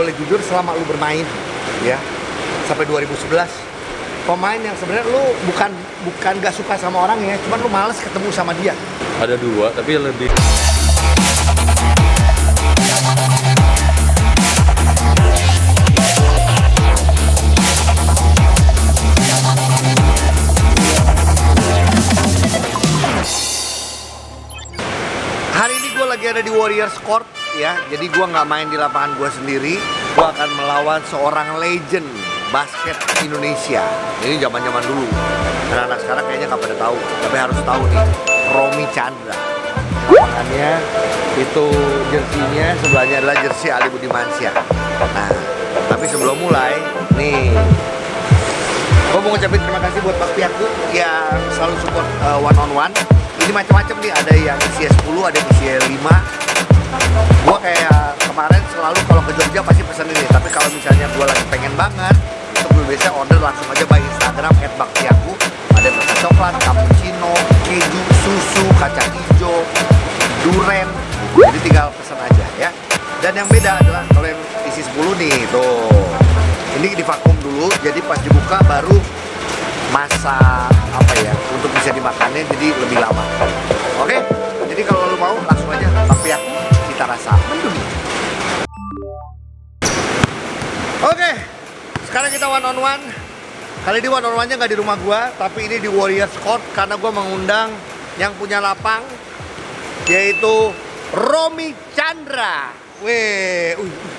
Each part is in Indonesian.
boleh jujur, selama lu bermain ya sampai 2011, pemain yang sebenarnya lu bukan gak suka sama orang ya, cuman lu males ketemu sama dia. Ada dua, tapi lebih Hari ini gue lagi ada di Warriors Court ya, jadi gue nggak main di lapangan gue sendiri. Gue akan melawan seorang legend basket Indonesia. Ini zaman-zaman dulu. Anak-anak sekarang kayaknya nggak pada tahu, tapi harus tahu nih, Romy Chandra. Lapangannya itu jersinya, sebelahnya adalah jersey Ali Budimansyah. Nah, tapi sebelum mulai, nih, gue mau ngucapin terima kasih buat Pak Piaku yang selalu support one on one. Ini macam-macam nih, ada yang usia 10, ada yang usia 5. Gua kayak kemarin selalu kalau ke Jogja pasti pesen ini. Tapi kalau misalnya gua lagi pengen banget, itu gue biasa order langsung aja by Instagram @bakpiaku. Ada yang rasa coklat, cappuccino, keju, susu, kacang hijau, duren. Jadi tinggal pesen aja ya. Dan yang beda adalah kalau yang isi 10 nih, tuh. Ini divakum dulu, jadi pas dibuka baru masa apa ya, untuk bisa dimakannya jadi lebih lama. Oke, jadi kalau lu mau langsung aja tapi aku kita rasa mendunia. Oke, sekarang kita one on one. Kali ini one on one nya nggak di rumah gua, tapi ini di Warriors Court karena gua mengundang yang punya lapang, yaitu Romy Chandra. Weh,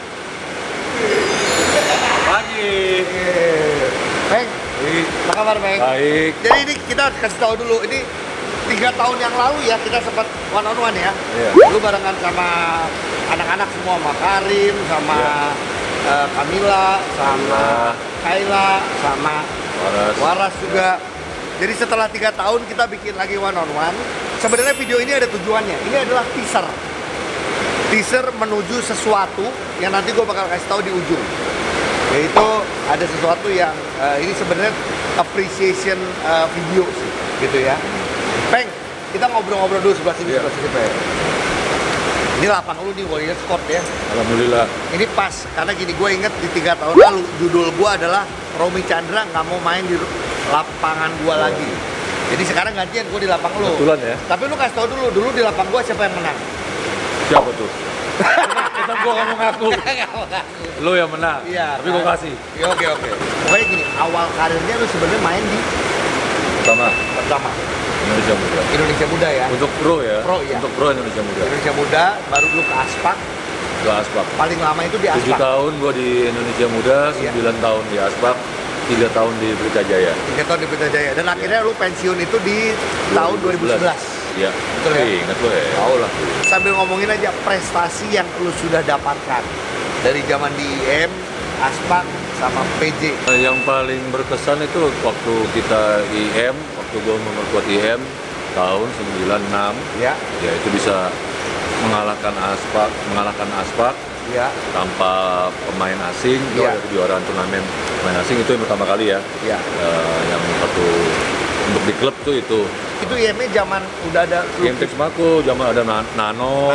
pagi. Bang, apa kabar Bang? Baik. Jadi ini kita kasih tahu dulu, ini 3 tahun yang lalu ya kita sempat one on one ya. Iya. Lu barengan sama anak-anak semua, sama Karim, sama Kamila, sama Kayla, sama Waras juga. Jadi setelah 3 tahun kita bikin lagi one on one. Sebenarnya video ini ada tujuannya. Ini adalah teaser menuju sesuatu yang nanti gue bakal kasih tahu di ujung. Yaitu ada sesuatu yang ini sebenarnya appreciation video sih, gitu ya. Peng, kita ngobrol-ngobrol dulu sebelah sini, sebelah sini, Peng. Ini lapang lu di Warriors Court ya. Alhamdulillah. Ini pas, karena gini, gue inget di 3 tahun lalu judul gue adalah Romy Chandra nggak mau main di lapangan gue lagi. Jadi sekarang gantian gue di lapang lu. Kebetulan ya. Tapi lu kasih tau dulu di lapang gue siapa yang menang? Siapa tuh? Kita gua ngomong ngaku. Lu yang menang. Iya. Tapi gua kasih. Ya, oke. Pokoknya gini, awal karirnya lu sebenarnya main di pertama Indonesia Muda ya. Untuk pro ya. Pro ya. Untuk pro Indonesia Muda. Indonesia Muda, baru lu ke Aspak. Ke Aspak. Paling lama itu di 7 Aspak. tahun gua di Indonesia Muda, 9 tahun di Aspak, 3 tahun di Pelita Jaya. 3 tahun di Pelita Jaya. Dan akhirnya lu pensiun itu di tahun 2011. Iya. Betul ya? Ingat lu ya. Tahu lah. Sambil ngomongin aja prestasi yang lu sudah dapatkan dari zaman di IM, Aspak, sama PJ. Yang paling berkesan itu waktu kita IM, waktu gua memperkuat IM tahun 96. Ya. Ya itu bisa mengalahkan Aspak Ya. tanpa pemain asing. Itu Iya. ada kejuaraan turnamen pemain asing itu yang pertama kali ya. Ya. Yang waktu untuk di klub tuh itu. Itu IM-nya zaman udah ada Game Tex Mako, zaman ada Nano,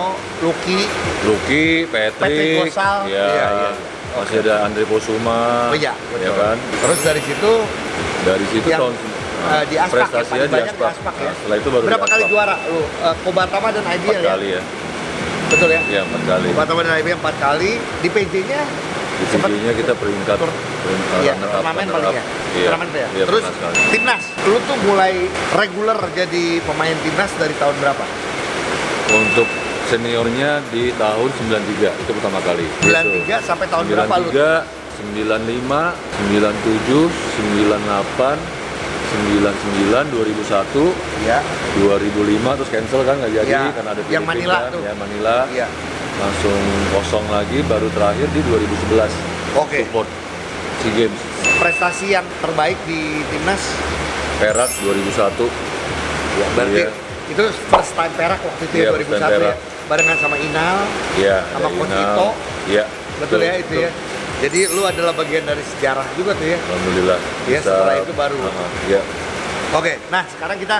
Lucky, Patrick Gosal. ya, Iya. masih ada Andre Posuma, Oh iya, ya betul. kan. Terus dari situ yang, tahun di Aspak ya, prestasinya paling di banyak Aspak. di Aspak ya. Nah, setelah itu baru berapa di kali Aspak. juara lu? Kobatama dan 4 IBL ya? kali ya. Betul ya? Iya, 4 kali. Kobatama dan IBL 4 kali. Di PJ-nya Di PJ-nya kita peringkat iya, runner up, turnamen runner paling up. ya. Iya, Turnamen ya. iya, Terus pernah sekali. timnas, lu tuh mulai reguler jadi pemain timnas dari tahun berapa? Untuk seniornya di tahun 93 itu pertama kali. 93 sampai tahun berapa lu? 93, 95, 97, 98, 99, 2001, Iya. 2005 terus cancel kan nggak jadi Iya. karena ada Yang Filipina Manila kan, tuh. ya Manila. Iya. Langsung kosong lagi baru terakhir di 2011. Oke. Support SEA Games Prestasi yang terbaik di timnas Perak 2001. ya, berarti Iya. itu first time Perak waktu itu ya, Iya, first time 2001 ya. Perak. Barengan sama Inal, Iya, sama ada Coach Inal. Ito. Iya. Betul ya itu ya. Jadi lu adalah bagian dari sejarah juga tuh ya. Alhamdulillah. Iya, setelah itu baru. Iya. Oke, nah sekarang kita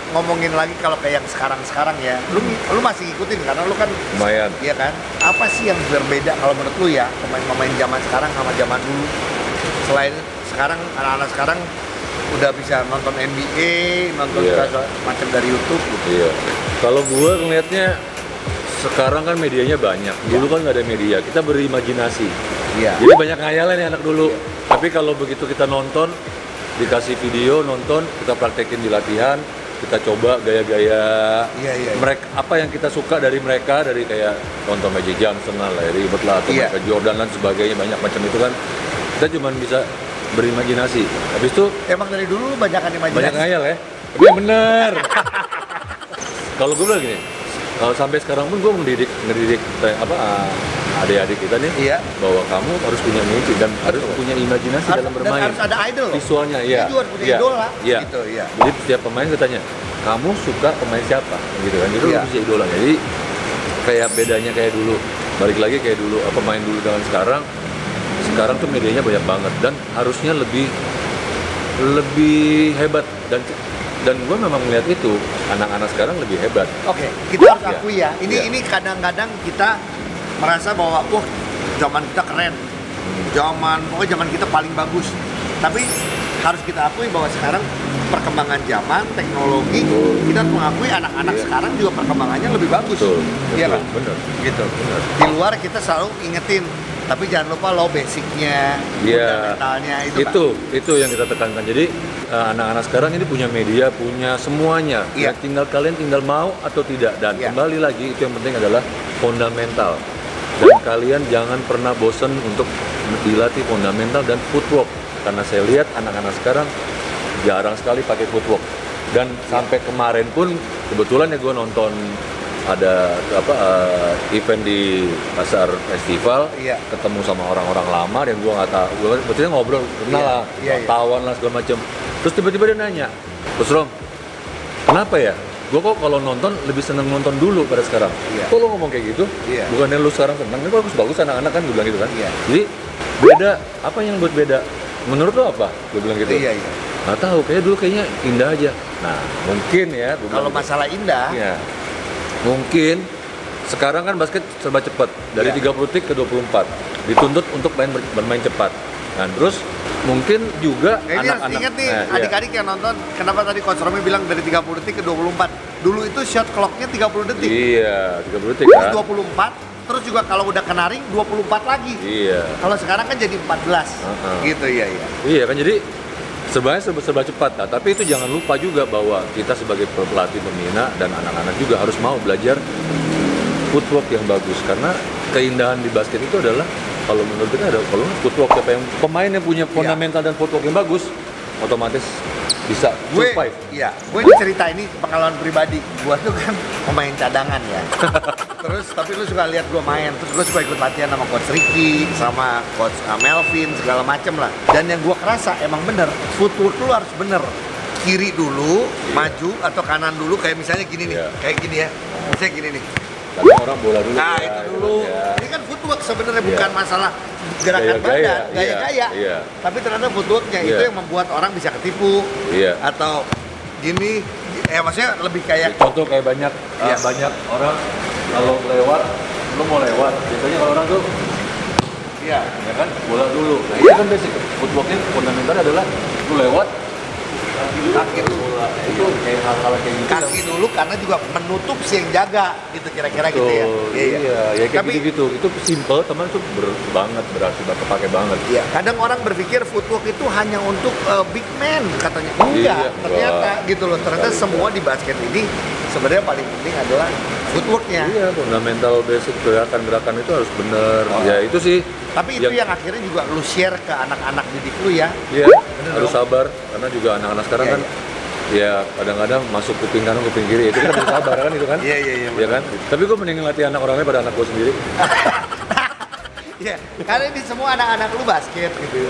ngomongin lagi kalau kayak yang sekarang ya, lu masih ngikutin karena lu kan lumayan. iya kan? Apa sih yang berbeda kalau menurut lu ya pemain-pemain zaman sekarang sama zaman dulu? Selain sekarang anak-anak sekarang udah bisa nonton NBA, nonton macam dari YouTube gitu. Iya. Kalau gue ngelihatnya sekarang kan medianya banyak. Dulu kan nggak ada media, kita berimajinasi. Iya. Jadi banyak ngayalan nih anak dulu. Tapi kalau begitu kita nonton, dikasih video, nonton, kita praktekin di latihan, kita coba gaya-gaya mereka, apa yang kita suka dari mereka, dari kayak nonton Magic Johnson lah, Larry Bird lah, atau Michael Jordan dan sebagainya, banyak macam itu kan. Kita cuma bisa berimajinasi. Habis itu emang dari dulu banyak imajinasi. banyak ngayal ya. Tapi yang bener. Kalau gue bilang gini, kalau sampai sekarang pun gue ngedidik adik-adik kita nih, bahwa kamu harus punya mimpi dan harus punya imajinasi dalam bermain. Dan harus ada idol. Visualnya, Dia juga harus punya idola. Gitu, ya. Jadi setiap pemain katanya, kamu suka pemain siapa? Gitu kan, itu harus punya idola. Jadi kayak bedanya kayak dulu, balik lagi kayak dulu, pemain dulu dengan sekarang tuh medianya banyak banget dan harusnya lebih hebat dan gue memang melihat itu anak-anak sekarang lebih hebat. Oke, kita harus akui ya. Ini kadang-kadang kita merasa bahwa wah zaman kita keren, pokoknya zaman kita paling bagus. Tapi harus kita akui bahwa sekarang perkembangan zaman, teknologi, kita harus mengakui anak-anak sekarang juga perkembangannya lebih bagus. Iya kan? Benar. Gitu. Benar. Di luar kita selalu ingetin, tapi jangan lupa lo basicnya, fundamentalnya itu yang kita tekankan. Jadi anak-anak sekarang ini punya media, punya semuanya. Ya, kalian tinggal mau atau tidak. Dan kembali lagi itu yang penting adalah fundamental. Dan kalian jangan pernah bosan untuk dilatih fundamental dan footwork. Karena saya lihat anak-anak sekarang jarang sekali pakai footwork. Dan sampai kemarin pun kebetulan ya gue nonton ada event di pasar festival, ketemu sama orang-orang lama dan gue nggak tahu, gue betulnya ngobrol, kenal lah, tawan lah segala macam. Terus tiba-tiba dia nanya, Terus Rom, kenapa ya? Gue kok kalau nonton lebih seneng nonton dulu pada sekarang. Kok lo ngomong kayak gitu? Bukannya lu sekarang seneng? Ini bagus-bagus anak-anak kan, gue bilang gitu kan. Jadi beda, apa yang buat beda? Menurut lo apa? Gue bilang gitu. Nggak tahu, kayak dulu kayaknya indah aja. Nah, mungkin ya. Kalau masalah indah, mungkin sekarang kan basket serba cepat, dari 30 detik ke 24. Dituntut untuk bermain cepat. Nah, terus mungkin juga anak-anak. Ingat nih, adik-adik yang nonton, kenapa tadi Coach Romi bilang dari 30 detik ke 24? Dulu itu shot clock-nya 30 detik. Iya, 30 detik kan. 24, terus juga kalau udah kena ring 24 lagi. Iya. Kalau sekarang kan jadi 14. Gitu ya. Iya kan, jadi serba cepat. Nah, tapi itu jangan lupa juga bahwa kita sebagai pelatih pembina dan anak-anak juga harus mau belajar footwork yang bagus, karena keindahan di basket itu adalah, kalau menurut kita ada, kalau footwork, siapa yang pemain yang punya fundamental dan footwork yang bagus, otomatis bisa survive. Gue cerita ini pengalaman pribadi. Gue tuh kan pemain cadangan ya. Terus tapi lu suka lihat gue main, terus gue suka ikut latihan sama Coach Ricky, sama Coach Melvin, segala macem lah. Dan yang gue kerasa emang bener, footwork lu harus bener. Kiri dulu, maju, atau kanan dulu, kayak misalnya gini nih, kayak gini ya. Misalnya gini nih. Orang bola dulu. Nah, itu dulu. Ini kan footwork sebenarnya, bukan masalah gerakan badan, gaya-gaya. Tapi ternyata footworknya itu yang membuat orang bisa ketipu. Atau gini, maksudnya lebih kayak contoh kayak banyak orang kalau lewat, lu mau lewat, biasanya kalau orang tuh ya kan bola dulu. Nah, itu kan basic. Footworknya fundamental adalah lu lewat kaki dulu, itu kayak hal-hal kayak gitu. Kaki dulu karena juga menutup si yang jaga, gitu kira-kira gitu ya. Iya, kayak gitu-gitu. Itu simple, teman itu berarti kepake banget. Iya, kadang orang berpikir footwork itu hanya untuk big man katanya. Enggak, ternyata gitu loh. Ternyata semua di basket ini sebenarnya paling penting adalah footworknya. Iya, fundamental basic gerakan-gerakan itu harus benar. Ya itu sih. Tapi itu yang akhirnya juga lu share ke anak-anak didik lu ya. Iya, harus sabar, karena juga anak-anak sekarang kan ya kadang-kadang masuk kuping kanan kuping kiri, itu kan harus sabar kan itu kan. Iya kan. Tapi gue mending latih anak orangnya pada anak gue sendiri. Iya, karena ini semua anak-anak lu basket gitu.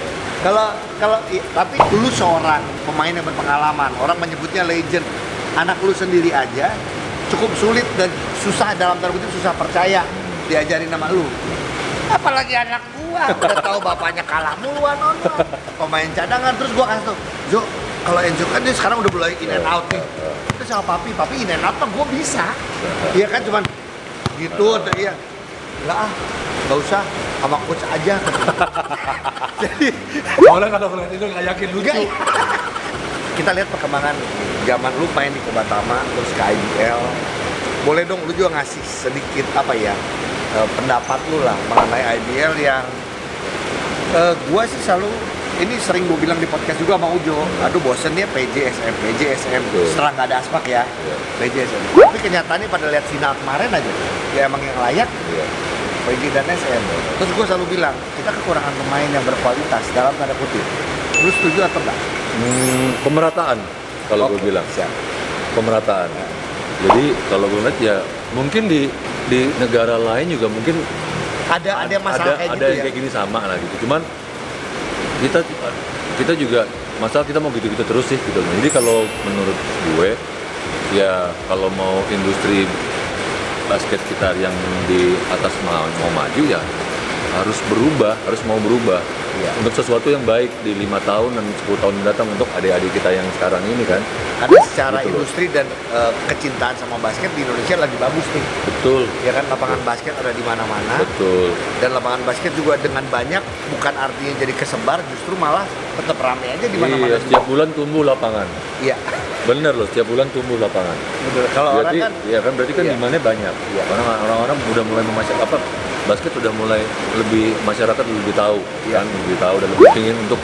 Tapi lu seorang pemain yang berpengalaman, orang menyebutnya legend. Anak lu sendiri aja cukup sulit dan susah, dalam tanda kutip susah percaya diajarin sama lu. Apalagi anak gua, udah tahu bapaknya kalah muluan nonton pemain cadangan. Terus gua kasih tau, Jo, kalau Enzo kan dia sekarang udah mulai in and out nih. Terus sama papi in and out gue bisa. Iya kan cuman gitu, iya. Enggak ah, nggak usah sama coach aja. Jadi Awalnya kalau ngeliat itu nggak yakin lucu. enggak, kita lihat perkembangan zaman lu main di Kobatama terus ke IBL. Boleh dong lu juga ngasih sedikit pendapat lu lah mengenai IBL yang gua sih selalu ini sering gue bilang di podcast juga sama Ujo, aduh bosen ya PJSM setelah nggak ada aspak ya, PJSM. Tapi kenyataannya pada lihat final kemarin aja, ya emang yang layak PJ dan SM. Terus gue selalu bilang, kita kekurangan pemain yang berkualitas dalam tanda kutip. Lu setuju atau enggak? Pemerataan kalau gue bilang. Siap. Pemerataan. Jadi kalau gue lihat ya mungkin di negara lain juga mungkin Ada masalah kayak ada gitu yang ya. kayak gini sama lah gitu. Cuman kita juga masalah kita mau gitu-gitu terus sih gitu. Jadi kalau menurut gue ya kalau mau industri basket kita yang di atas mau maju ya harus mau berubah untuk sesuatu yang baik di 5 tahun dan 10 tahun mendatang untuk adik-adik kita yang sekarang ini kan. Karena secara Betul. industri dan kecintaan sama basket di Indonesia lagi bagus nih. Betul. Ya kan lapangan basket ada di mana-mana. Betul. Dan lapangan basket juga dengan banyak bukan artinya jadi kesebar, justru malah tetap ramai aja di mana-mana. Iya, setiap bulan tumbuh lapangan. Iya. Bener loh, setiap bulan tumbuh lapangan. Betul. Kalau orang Berarti, kan ya kan berarti kan iya. demandnya banyak. Iya. Orang-orang udah mulai basket udah mulai lebih masyarakat lebih tahu Iya. kan, lebih tahu dan lebih ingin untuk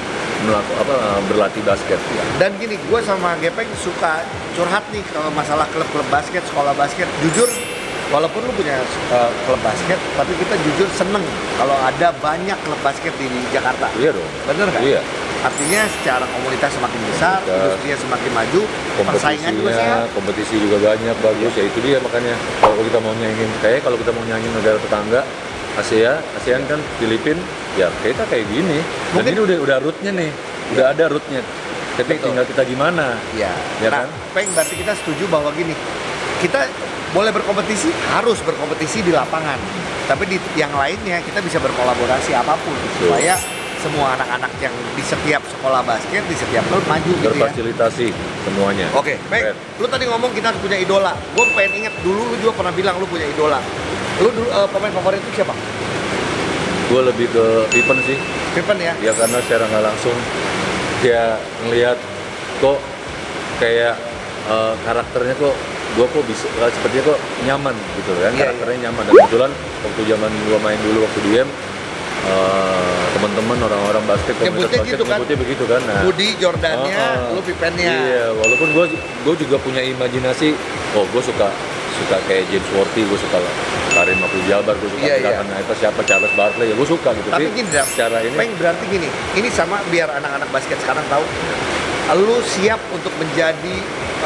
berlatih basket. Dan gini, gue sama Gepeng suka curhat nih kalau masalah klub-klub basket, sekolah basket. Jujur, walaupun lu punya klub basket, tapi kita jujur seneng kalau ada banyak klub basket di Jakarta. Iya dong. Bener nggak? Iya. Artinya secara komunitas semakin besar, industrinya semakin maju, persaingan juga sehat. Kompetisi juga banyak, bagus. Ya itu dia makanya kalau kita mau nyanyiin negara tetangga ASEAN kan Filipina, ya kita kayak gini. Dan Mungkin ini udah rootnya nih, udah ada rootnya. Tapi Betul. tinggal kita gimana? Ya, Ya nah, kan? Peng, berarti kita setuju bahwa gini, kita boleh berkompetisi, harus berkompetisi di lapangan. Tapi di yang lainnya kita bisa berkolaborasi apapun supaya semua anak-anak yang di setiap sekolah basket, di setiap klub maju gitu ya. Berfasilitasi semuanya. Oke, baik. Lu tadi ngomong kita harus punya idola. Gue pengen inget dulu lu juga pernah bilang lu punya idola. Lu dulu pemain favorit itu siapa? Gue lebih ke Pippen sih. Pippen ya? Ya karena secara nggak langsung dia ngelihat kok kayak karakternya kok bisa sepertinya kok nyaman gitu kan, karakternya nyaman. Dan kebetulan waktu zaman gue main dulu waktu di M, teman-teman orang-orang basket komunitas basket gitu kan? nyebutnya begitu kan. Nah, Budi Jordannya, lu Pippennya. iya, walaupun gue juga punya imajinasi, gue suka kayak James Worthy, gue suka Karim Abdul-Jabbar, gue suka nah itu siapa Charles Barkley, ya gue suka gitu. Tapi gini, secara ini Peng, berarti gini, ini sama biar anak-anak basket sekarang tahu, lu siap untuk menjadi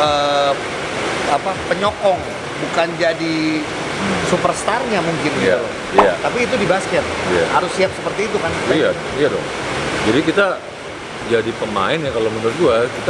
penyokong, bukan jadi superstarnya mungkin gitu. Iya. Tapi itu di basket harus siap seperti itu kan? Iya dong. Jadi kita jadi pemain ya kalau menurut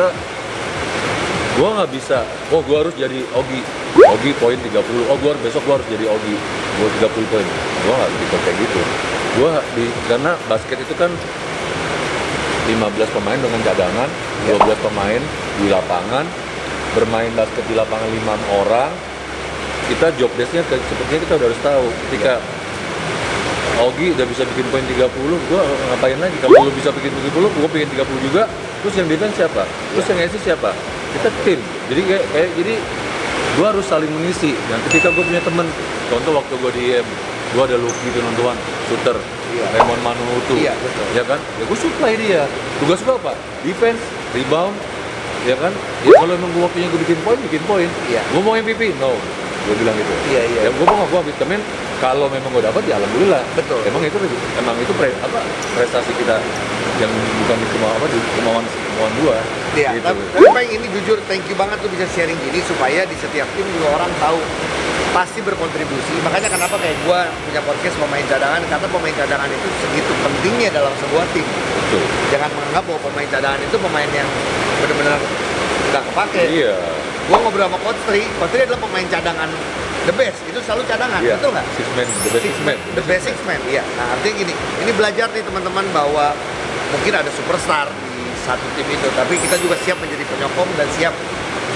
gua nggak bisa. Gua harus jadi Ogi poin 30. Besok gua harus jadi Ogi. Gua 30 poin. Gua nggak bisa kayak gitu. Karena basket itu kan 15 pemain dengan cadangan, 12 pemain di lapangan, bermain basket di lapangan 5 orang. Kita job desk-nya sepertinya kita udah harus tahu. Ketika Ogi udah bisa bikin poin 30, gua ngapain lagi? Kalau lu bisa bikin 30, gua bikin 30 juga. Terus yang defense siapa? Terus yang assist siapa? Kita tim. Jadi jadi gua harus saling mengisi. Dan ketika gua punya temen, contoh waktu gua di IM, gua ada Lucky Tuntuan, shooter, Raymond Manutu, ya kan? Ya gua supply dia. Tugas gua apa? Defense, rebound, ya kan? Ya kalau emang gua waktunya gua bikin poin. Gua mau MVP? No. Gue bilang gitu. Ya gue mau gue vitamin kalau memang gue dapat ya alhamdulillah. Betul. Emang itu prestasi kita yang bukan di kemauan gue. Iya. Gitu. Tapi Peng, ini jujur thank you banget tuh bisa sharing gini supaya di setiap tim juga orang tahu pasti berkontribusi. Makanya kenapa kayak gue punya podcast pemain cadangan, karena pemain cadangan itu segitu pentingnya dalam sebuah tim. Betul. Jangan menganggap bahwa pemain cadangan itu pemain yang benar-benar nggak kepake. Iya. Gue ngobrol sama Coach Tri adalah pemain cadangan the best, itu selalu cadangan, betul nggak? The best six man, iya. Nah artinya gini, ini belajar nih teman-teman bahwa mungkin ada superstar di satu tim itu, tapi kita juga siap menjadi penyokong dan siap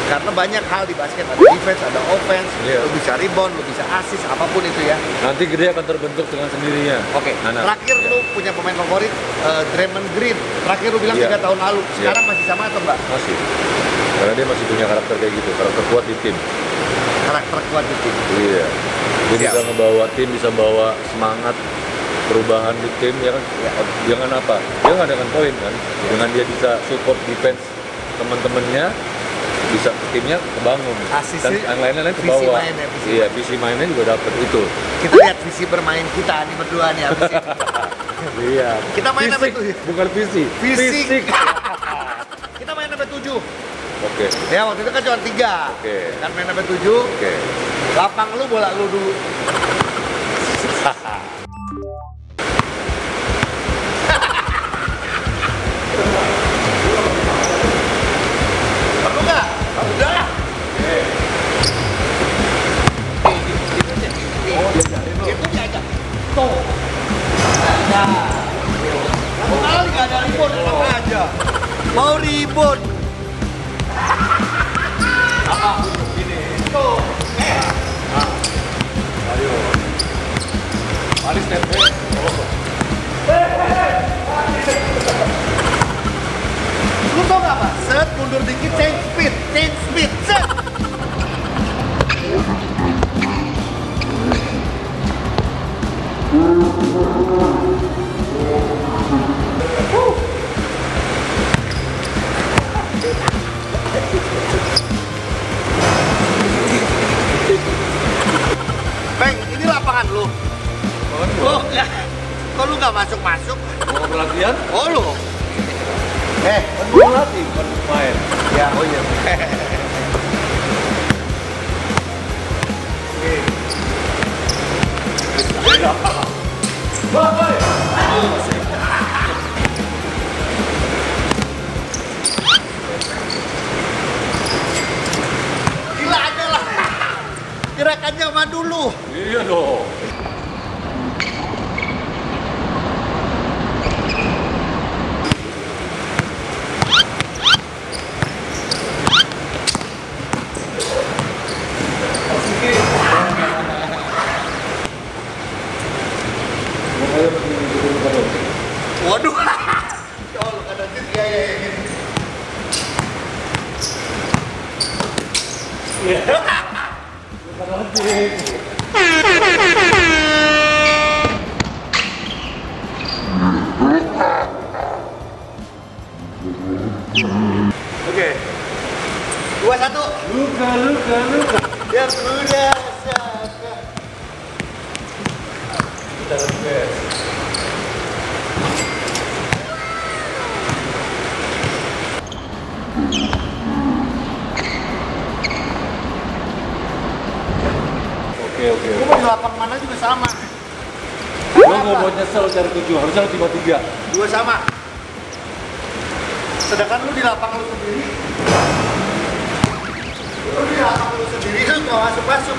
Karena banyak hal di basket, ada defense, ada offense, Iya. lu bisa rebound, lu bisa assist, apapun itu ya. Nanti gede akan terbentuk dengan sendirinya. Oke, terakhir lu punya pemain favorit, Draymond Green. Terakhir lu bilang 3 tahun lalu. Sekarang masih sama atau enggak? Masih. Karena dia masih punya karakter kayak gitu, karakter kuat di tim. Karakter kuat di tim. Iya. Dia bisa ngebawa tim, bisa bawa semangat perubahan di tim, ya kan? Dengan apa? Dia nggak dengan poin kan? Dengan dia bisa support defense teman-temannya, bisa timnya kebangun. Dan yang lain-lain ke bawah. Iya, visi mainnya juga dapet itu. Kita lihat visi bermain kita nih berdua nih habis ini. Iya. Kita main sampai fisik, bukan visi. Fisik. Kita main sampai 7. Oke. Ya waktu itu kan cuma 3. Oke. Kan main sampai 7. Oke. Lapang lu, bola lu dulu. Perlu nggak? Udah. Itu diajak. Tuh. Nah. Kamu kali nggak ada ribut, enak aja. Mau ribut. Apa? Gini. Tuh. Ayo. Mari step back. Lu tau gak apa? Set, mundur dikit, change speed, set. Bang, ini lapangan lu. Oh, enggak. Kok lu gak masuk-masuk? Mau pelatihan? Oh lu. Kan gue latih, bukan main. Ya, oh iya. Gila aja lah. Gerakannya sama dulu. Iya dong. Waduh. Oh, lu kada tit ya gitu. Oke. 2-1. Luka. Biar udah saka. Kita request. Oke. Gue mau di lapang mana juga sama. Lo nggak mau nyesel cari 7, harusnya cuma 3. Dua sama. Sedangkan lu di lapang lu sendiri. Lu di lapang lu sendiri lu nggak masuk-masuk.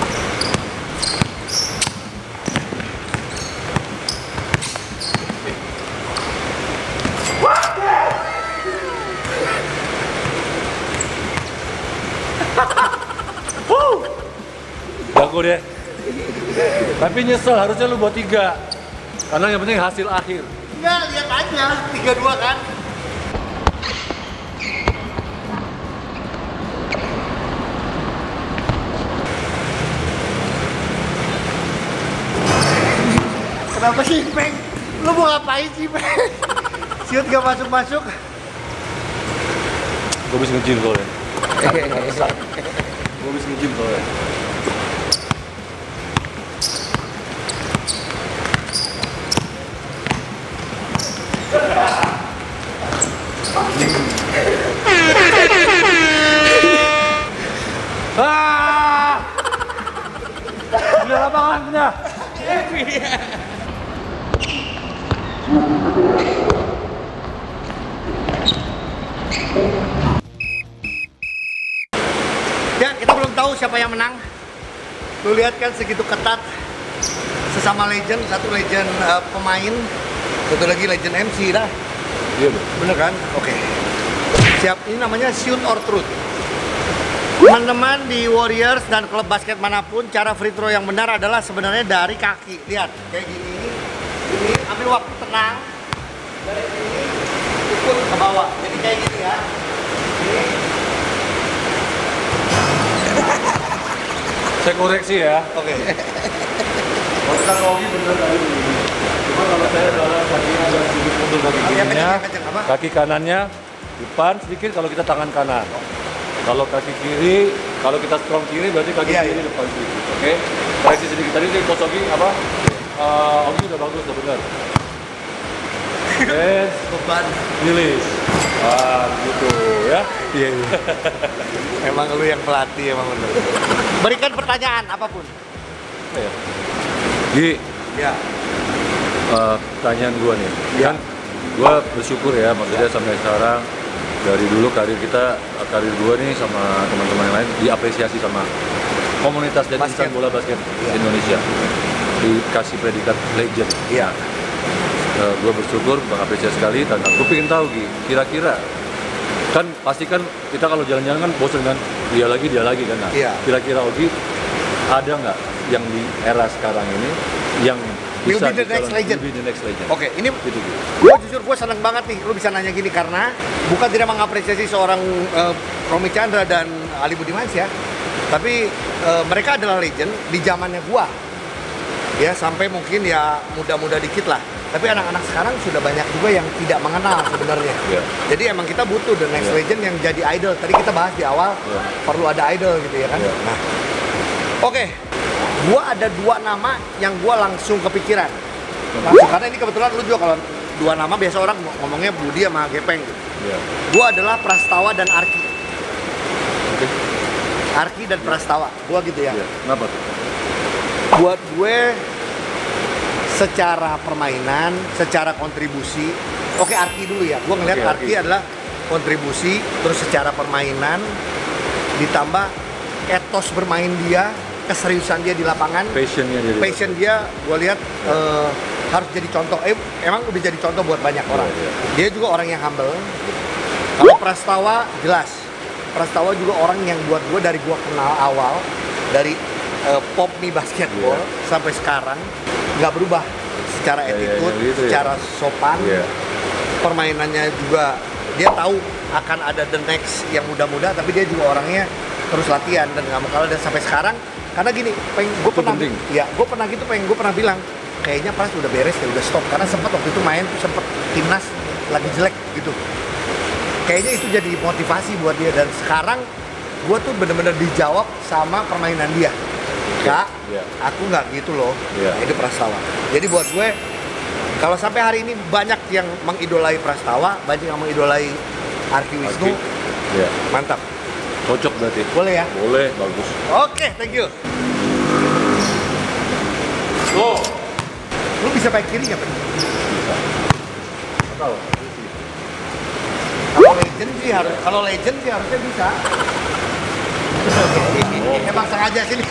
Jago deh. Tapi nyesel, harusnya lu buat 3. Karena yang penting hasil akhir. Enggak, lihat aja 3-2 kan. Kenapa sih, Peng? Lu mau ngapain sih, Peng? Siut gak masuk-masuk. Gue bisa nge-gym soalnya. Gue bisa nge-gym soalnya. Udah lapangan, udah. Ya, kita belum tahu siapa yang menang. Lu lihat kan segitu ketat. Sesama legend, satu legend pemain, satu lagi legend MC dah. Iya, Bro. Bener kan? Oke. Siap, ini namanya shoot or truth. Teman-teman di Warriors dan klub basket manapun, cara free throw yang benar adalah sebenarnya dari kaki. Lihat, kayak gini. Ini ambil waktu tenang. Dari sini ikut ke bawah. Jadi kayak gini ya. Ini. Saya koreksi ya. Oke. Kalau Rogi bener tadi begini. Cuma kalau saya adalah kakinya agak sedikit mundur kaki kirinya, kaki kanannya depan sedikit kalau kita tangan kanan. Kalau kaki kiri, kalau kita strong kiri berarti kaki kiri depan sedikit. Oke. Koreksi sedikit tadi Coach Ogi apa? Ogi udah bagus, udah benar. Yes, Beban. rilis. Gitu ya. Iya. Emang lu yang pelatih emang bener. Berikan pertanyaan apapun. Ya. Gi, Ya. pertanyaan gua nih. Ya. Kan gua bersyukur ya, maksudnya sampai sekarang dari dulu karir gua nih sama teman-teman yang lain diapresiasi sama komunitas dan insan bola basket Indonesia. Dikasih predikat legend. Iya. Gue bersyukur, mengapresiasi sekali. Dan gue pengen tahu Gi, kira-kira kan pasti kan kita kalau jalan-jalan kan bosan kan, dia lagi kan. Nah, Iya. kira-kira Ogi ada nggak yang di era sekarang ini yang bisa Will be the next legend. Will be the next legend. Oke, ini Gitu. gue jujur gue seneng banget nih lu bisa nanya gini karena bukan tidak mengapresiasi seorang Romy Chandra dan Ali Budimansyah, tapi mereka adalah legend di zamannya gua. Ya sampai mungkin ya muda-muda dikit lah. Tapi anak-anak sekarang sudah banyak juga yang tidak mengenal sebenarnya. Yeah. Jadi emang kita butuh the next legend yang jadi idol. Tadi kita bahas di awal perlu ada idol gitu ya kan. Yeah. Nah, oke. Gua ada dua nama yang gua langsung kepikiran. Langsung, karena ini kebetulan lu juga kalau dua nama biasa orang ngomongnya Budi sama Gepeng gitu. Yeah. Gua adalah Prastawa dan Arki. Okay. Arki dan Prastawa. Gua gitu ya. Yeah. Kenapa tuh? Buat gue secara permainan, secara kontribusi, oke Arki dulu ya. Gue ngeliat Arki adalah kontribusi, terus secara permainan, ditambah etos bermain dia, keseriusan dia di lapangan, passion dia, gue lihat harus jadi contoh. Emang udah jadi contoh buat banyak orang. Dia juga orang yang humble. Kalau Prastawa jelas, Prastawa juga orang yang buat gue dari gue kenal awal, dari pop mie basketball sampai sekarang nggak berubah secara attitude, gitu secara sopan, permainannya juga dia tahu akan ada the next yang muda-muda, tapi dia juga orangnya terus latihan dan nggak mau kalah dan sampai sekarang. Karena gini, gue pernah bilang kayaknya Pras udah beres ya, udah stop karena sempat waktu itu main tuh sempet timnas lagi jelek gitu. Kayaknya itu jadi motivasi buat dia dan sekarang gue tuh bener-bener dijawab sama permainan dia. Kak, aku nggak gitu loh. Itu Prastawa. Jadi buat gue, kalau sampai hari ini banyak yang mengidolai Prastawa, banyak yang mengidolai Arki Wisnu. Mantap. Cocok berarti. Boleh ya? Boleh, bagus. Oke, thank you. Lu bisa pakai kiri nggak? Bisa. Tahu. Kalau legend sih harusnya bisa. Emang sengaja sini.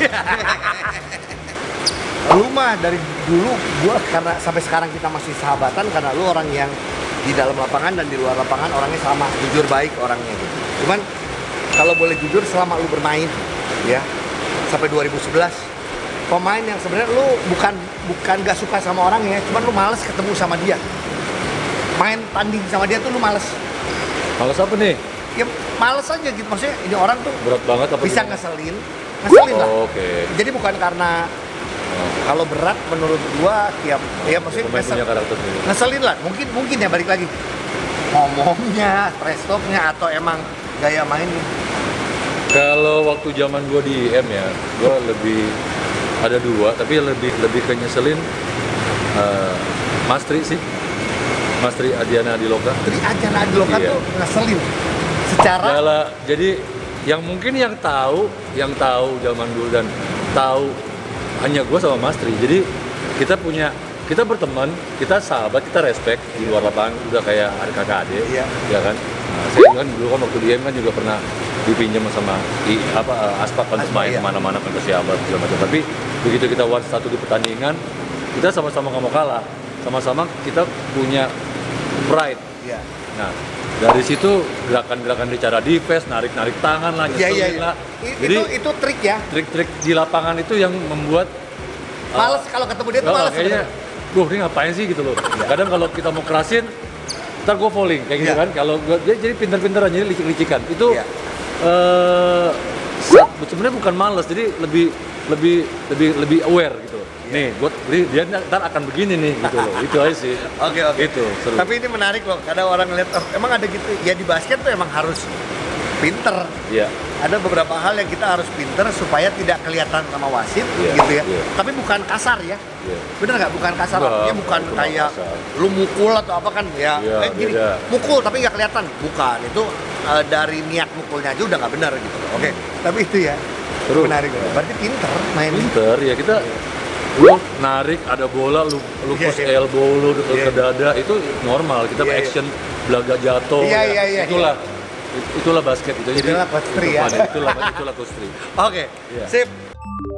Lu mah dari dulu gua karena sampai sekarang kita masih sahabatan karena lu orang yang di dalam lapangan dan di luar lapangan orangnya sama, jujur baik orangnya gitu. Cuman kalau boleh jujur selama lu bermain ya sampai 2011 pemain yang sebenarnya lu bukan gak suka sama orang ya, cuman lu males ketemu sama dia. Main tanding sama dia tuh lu males. Males apa nih? Ya males aja gitu, maksudnya ini orang tuh berat banget apa bisa gimana? ngeselin lah. Oke. Jadi bukan karena kalau berat menurut gua ya maksudnya punya karakter sendiri. ngeselin lah, mungkin ya balik lagi ngomongnya, trash talknya atau emang gaya mainnya. Kalau waktu zaman gue di IM ya, gue lebih ada dua, tapi lebih ke nyeselin Mas Tri sih, Mas Tri Adiana Adiloka. Tri Adiana Adiloka tuh ngeselin secara. Jadi yang mungkin yang tahu zaman dulu dan tahu hanya gue sama Mas Tri. Jadi kita berteman, kita sahabat, kita respect di luar lapangan udah kayak kakak adik, ya kan. Nah, saya kan dulu kan waktu di IM kan juga pernah dipinjam sama Aspak kan main kemana-mana kan ke Siabar segala macam. Tapi begitu kita one satu di pertandingan, kita sama-sama nggak mau kalah, sama-sama kita punya pride Nah, dari situ gerakan-gerakan di cara defense, narik-narik tangan lah, nyeselin lah. Jadi Itu trik ya. trik-trik di lapangan itu yang membuat Males kalau ketemu dia tuh males kayaknya, ini ngapain sih gitu loh. Kadang kalau kita mau kerasin, ntar gue falling kayak gitu kan. Kalau dia jadi pinter-pinteran, jadi licik-licikan. Itu sebenarnya bukan males, jadi lebih aware gitu. Nih, dia ntar akan begini nih gitu loh. Itu aja sih. Oke. Itu seru. Tapi ini menarik loh, kadang orang ngeliat, emang ada gitu. Ya di basket tuh emang harus pinter. Iya. Ada beberapa hal yang kita harus pinter supaya tidak kelihatan sama wasit, gitu ya. Tapi bukan kasar ya. Bener nggak? Bukan kasar. Artinya bukan kayak kasar. Lu mukul atau apa kan? Ya, gini, beda. mukul tapi nggak kelihatan. Bukan. Itu dari niat mukulnya aja udah nggak benar gitu. Oke. Tapi itu ya. Seru. Menarik. Berarti pinter main. Pinter ya, kita lu narik ada bola, lu push elbow lu ke dada, itu normal. Kita action belaga jatuh. Itulah basket itu. Itulah coach Tri ya. Itulah coach Tri. Oke. Sip.